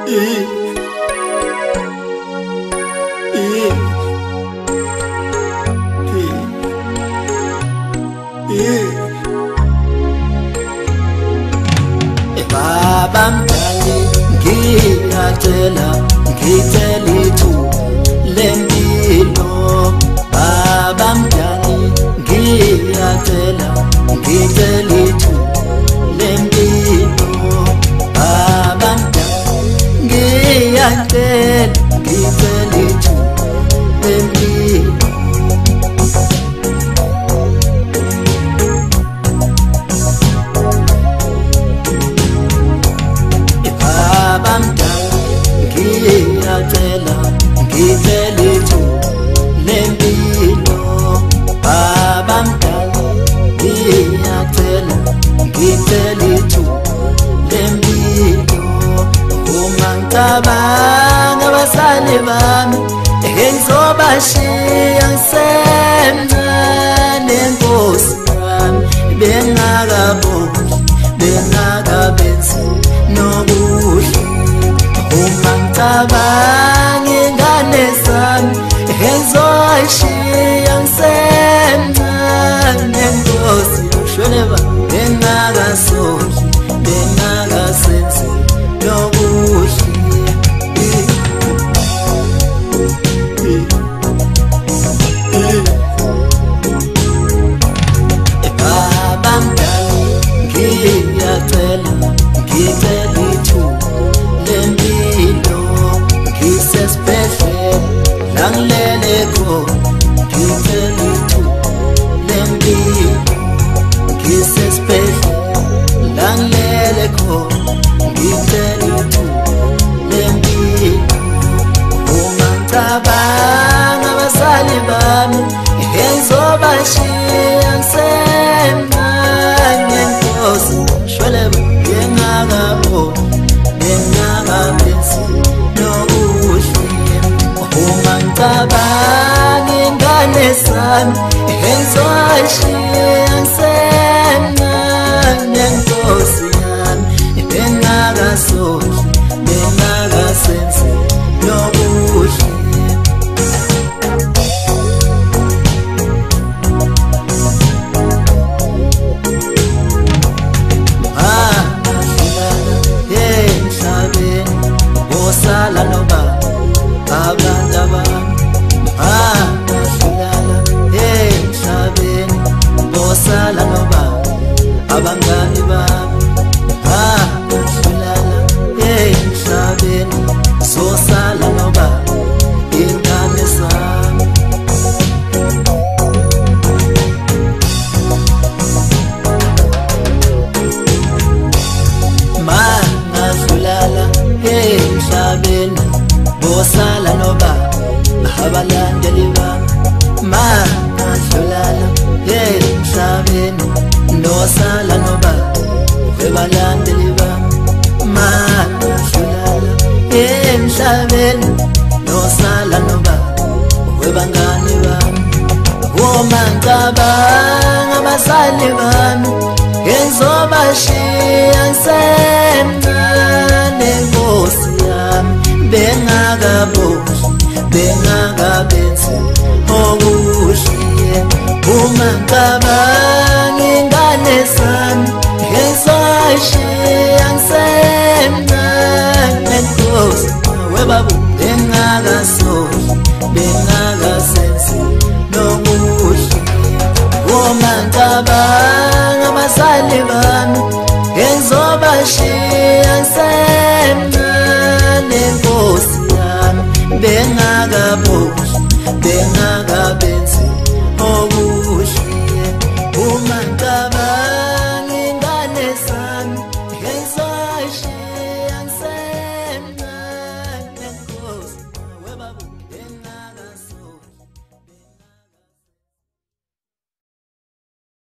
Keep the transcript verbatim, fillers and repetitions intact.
Baba mdali ngiyacela ngicela ithuba lempilo. Baba mdali ngiyacela ngicela ithuba lempilo. Baba mdali ngiyacela ngicela ithuba lempilo. Baba mdali ngiyacela ngicela ithuba lempilo. Baba mdali ngiyacela ngicela ithuba lempilo. Uma ngicabanga abasali bami engizobashiya ngisemncane, Nkosi yami, bengakaboni bengakabenzi nokuhle. Uma ngicabanga ingane zami engizoshiya ngisemncane, Nkosi yashone ba bengakasondli bengakasenzi nokuhle. Baba mdali ngiyacela ngicela ithuba lempilo. Ngisesibhedlela la ngilele khona ngicela ithuba lempilo. Ngisesibhedlela la ngilele khona ngicela ithuba lempilo. Uma ngicabanga abasali bami engizobashiya ngisemncane, Nkosi shwele bengakaboni bengakabenzi nokuhle. Uma ngicabanga ingane zami engizoshiya ngisemncane, Nkosi yami, bengakasondli bengakasenzi nokuhle. Bosala noba abanda bami bahlala emhlabeni. Bosala noba abangani bami bahlala emhlabeni. Sosala noba ingane zami. Mangahlulala emhlabeni, bosala noba abalandeli bami. Mangahlulala emhlabeni, nosala noba abalandeli bami. Mangahlulala emhlabeni, nosala noba abangani bami. Uma ngicabanga abasali bami engizobashiya ngisemncane, Nkosi yami, bengakaboni bengakabenzi okuhle. Uma ngicabanga ingane zami engizoshiya ngisemncane, Nkosi webabu bengakasondli bengakasenzi nokuhle. Uma ngicabanga abasali bami engizobashiya ngisemncane, Nkosi yami, bengakaboni bengaka